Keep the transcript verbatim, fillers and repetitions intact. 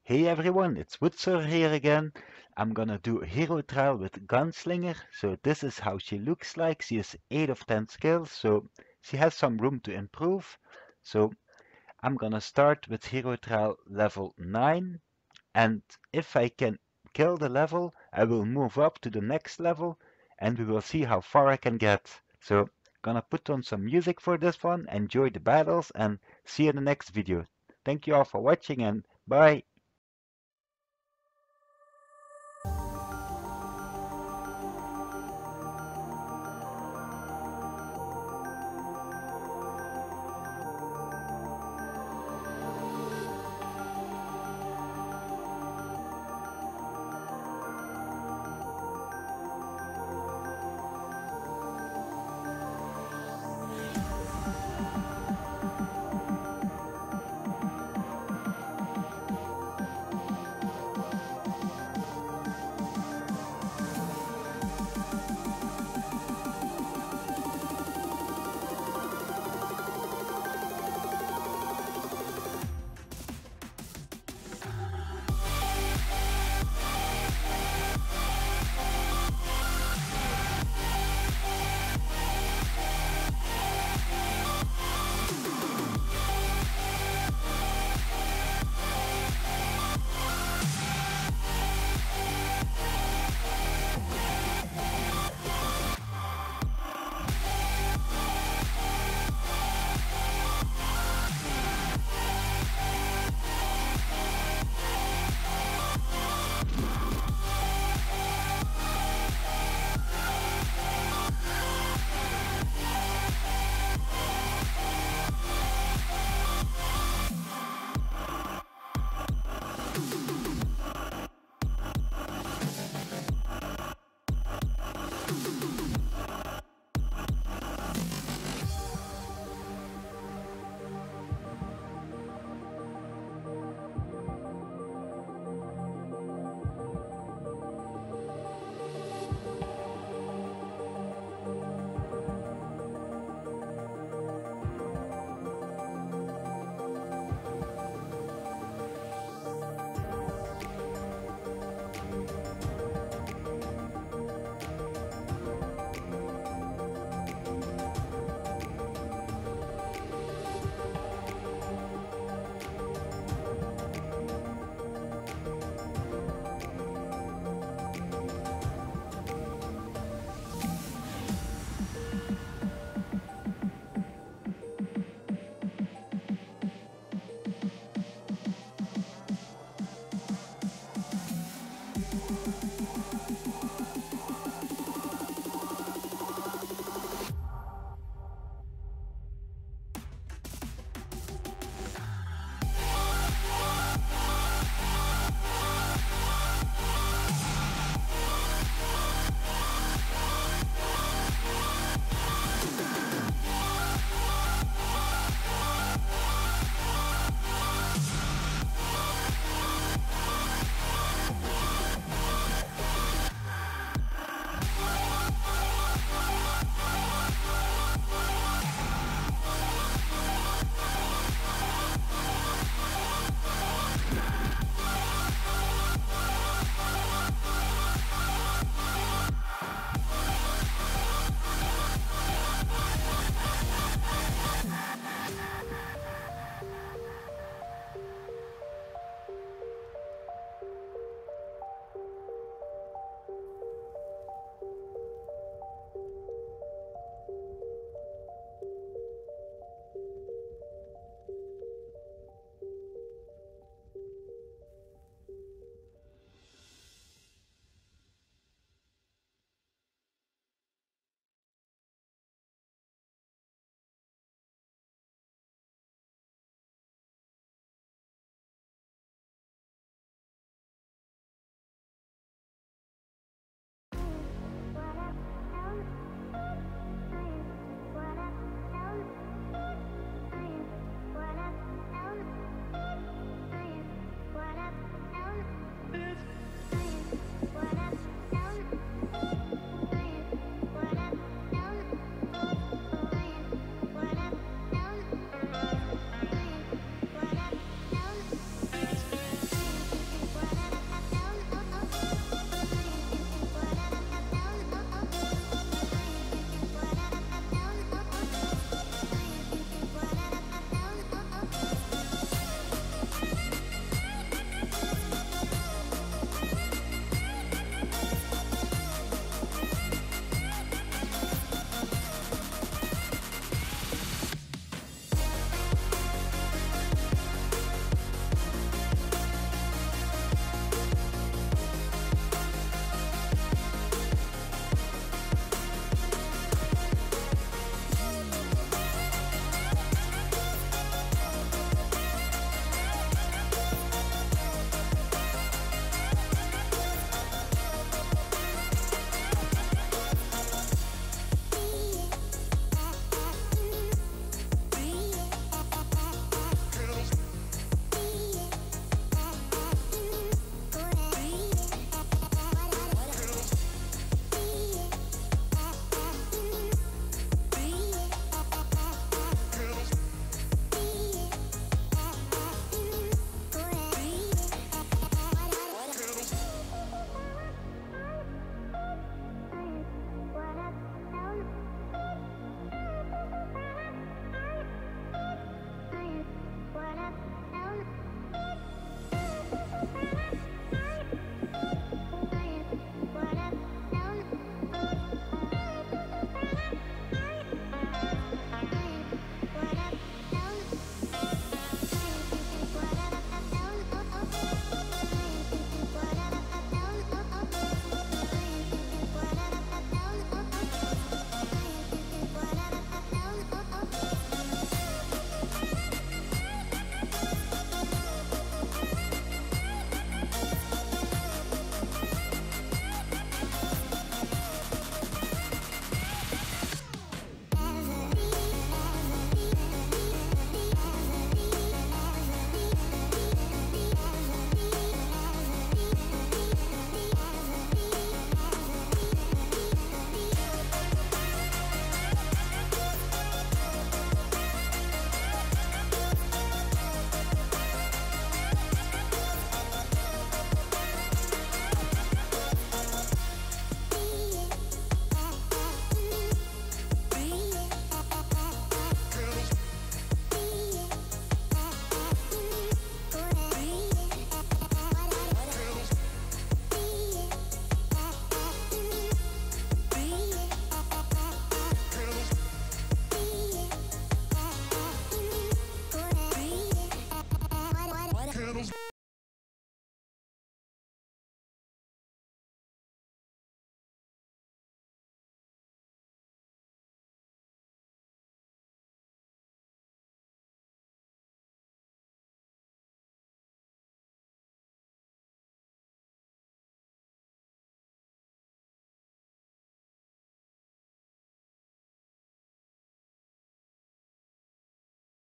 Hey everyone, it's Woodsir here again. I'm gonna do a hero trial with Gunslinger. So this is how she looks like. She is eight of ten skills, so she has some room to improve. So I'm gonna start with hero trial level nine, and if I can kill the level, I will move up to the next level and we will see how far I can get. So gonna put on some music for this one, enjoy the battles and see you in the next video. Thank you all for watching and bye!